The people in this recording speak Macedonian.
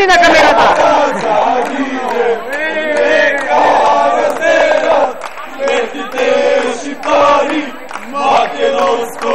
Prendi la camerata! Mettite scippari, ma che non sto